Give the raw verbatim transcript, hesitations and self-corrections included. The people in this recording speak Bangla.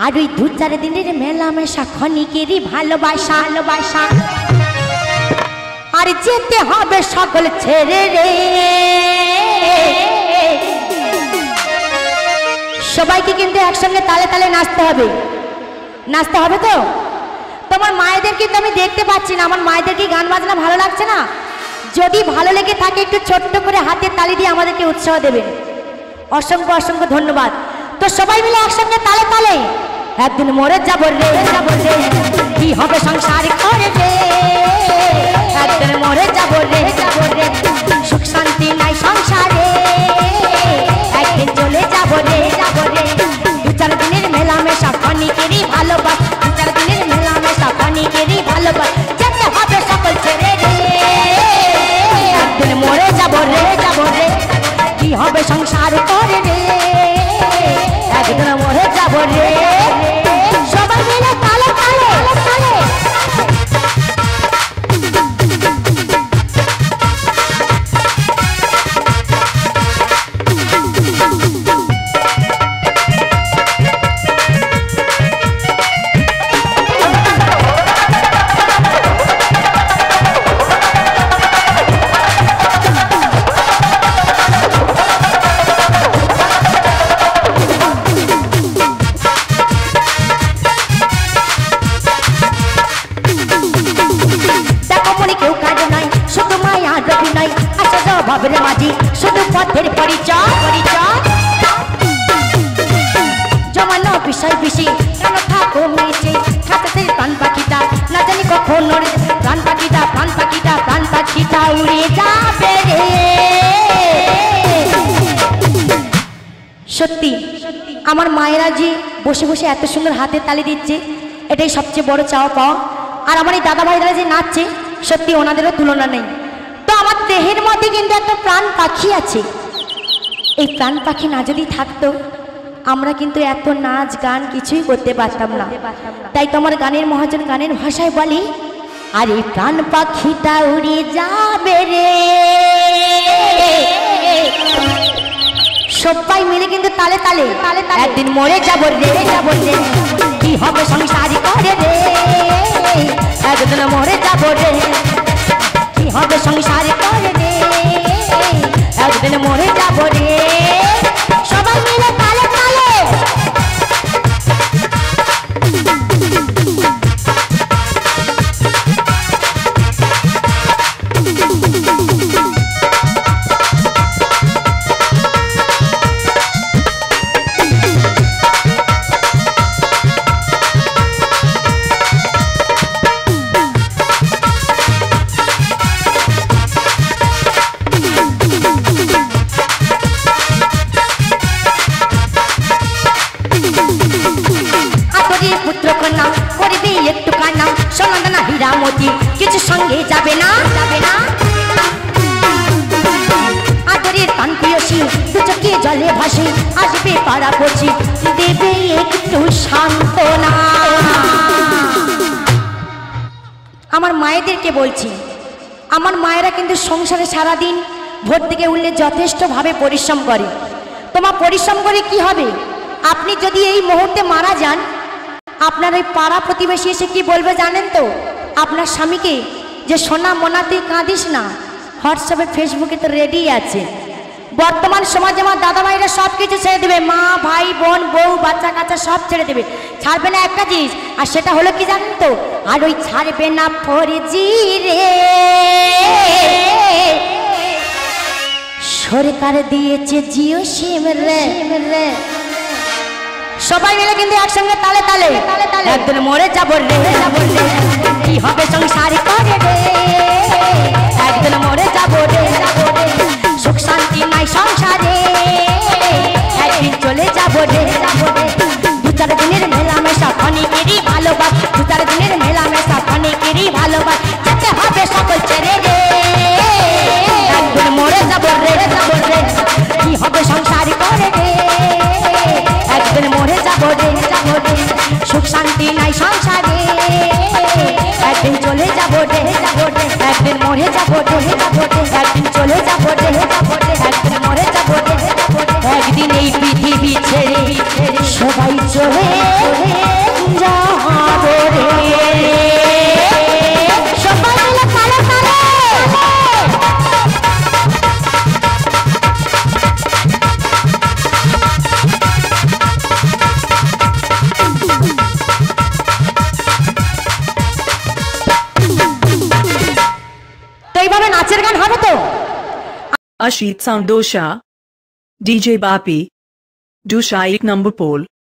আর ওই দু চার দিনের মেলামেশা ক্ষণিকেরই ভালোবাসা ভালোবাসা আর যেতে হবে সকল ছেড়ে রে। সবাইকে কিন্তু একসঙ্গে তালে তালে নাচতে হবে, নাচতে হবে তো। তোমার মায়েদের কিন্তু আমি দেখতে পাচ্ছি না, আমার মায়েদের কি গান বাজনা ভালো লাগছে না? যদি ভালো লেগে থাকে একটু ছোট্ট করে হাতের তালি দিয়ে আমাদেরকে উৎসাহ দেবেন। অসংখ্য অসংখ্য ধন্যবাদ। তো সবাই মিলে একসঙ্গে তালে তালে একদিন মরে যাবো রে যাবো রে, কি হবে সংসার করে রে, একদিন মরে যাবো রে যাবো রে, সুখ শান্তি নাই সংসারে, একদিন চলে যাবো রে যাবো রে। দু চার দিনের মেলামেশা ক্ষণিকেরই ভালোবাসা, দু চার দিনের মেলামেশা ক্ষণিকেরই ভালোবাসা, যেতে হবে সকল ছেড়ে রে, একদিন মরে যাবো রে যাবো রে, কি হবে সংসার করে রে, একদিন মরে যাবো রে। সবাই মিলে তালে তালে তালে ভাবের মাঝি শুধু পথের পরিচয় পরিচয়, জমানো বিষয় বেশি কেন থাকো মিশে, খাতাতে প্রাণ পাখিটা না জানি কখন ওরে, প্রাণ পাখিটা প্রাণ পাখিটা প্রাণ পাখিটা উড়ে যাবে রে। সত্যি আমার মায়েরা যে বসে বসে এত সুন্দর হাতের তালি দিচ্ছে, এটাই সবচেয়ে বড় চাওয়া পাওয়া। আর আমার এই দাদা ভাইরা যে নাচছে, সত্যি ওনাদেরও তুলনা নেই। তো আমার দেহের মধ্যে কিন্তু একটা প্রাণ পাখি আছে, এই প্রাণ পাখি না যদি থাকতো আমরা কিন্তু এত নাচ গান কিছুই করতে পারতাম না। তাই তো আমার গানের মহাজন গানের ভাষায় বলি, আর এই প্রাণ পাখিটা উড়ে যাবে রে। সবাই মিলে কিন্তু তালে তালে তালে তালে একদিন মরে যাবো রে যাবো রে, কি হবে সংসারী করে রে, একদিন মরে যাবো রে, কি হবে সংসার করে রে, একদিন মরে যাবো রে। সবাই মিলে তালে তালে কিছু সঙ্গে যাবে না যাবে না, আদরের প্রাণ প্রিয়সী দু চোখে জলে ভাসে, আসবে পাড়া পড়ছি দেবে একটু সান্ত্বনা। আমার মায়েদেরকে বলছি, আমার মায়েরা কিন্তু সংসারে সারাদিন ভোর থেকে উঠলে যথেষ্টভাবে পরিশ্রম করে। তোমার পরিশ্রম করে কি হবে? আপনি যদি এই মুহূর্তে মারা যান, আপনার ওই পাড়া প্রতিবেশী এসে কি বলবে জানেন তো? আপনার স্বামীকে যে সোনা মোনা তুই কাঁদিস না, হোয়াটসঅ্যাপে ফেসবুকে তো রেডি আছে। বর্তমান সমাজে আমার দাদা ভাইরা সব কিছু ছেড়ে দেবে, মা ভাই বোন বউ বাচ্চা কাচ্চা সব ছেড়ে দেবে, ছাড়বে না একটা জিনিস, আর সেটা হলো কি জানেন তো? আর ওই ছাড়বে না ফরজি রে, সরকার দিয়েছে জিও সিম রে রে। সবাই মিলে কিন্তু একসঙ্গে তালে তালে একদিন মরে যাবো রে যাবো রে, কি হবে সংসার করে রে, একদিন মরে যাবো রে যাবো রে, সুখ শান্তি নাই সংসারে, একদিন চলে যাবো রে যাবো রে। দু চার দিনের মেলামেশা ক্ষণিকেরই ভালোবাসা, দু চার দিনের মেলামেশা ক্ষণিকেরই ভালোবাসা, যেতে হবে সকল ছেড়ে রে, একদিন মরে যাবো রে যাবো রে, কি হবে সংসার করে রে, একদিন মরে যাবো রে যাবো রে, সুখ শান্তি নাই সংসারে, একদিন চলে যাবো রে যাবো রে, একদিন মরে যাবো রে যাবো রে, একদিন চলে যাবো রে যাবো রে, একদিন মরে যাবো রে যাবো রে, একদিন এই পৃথিবী ছেড়ে সবাই চলে নাচের গান হবে তো? Ashit Sound Dosha, D J Bapi, Dusha एक number pole.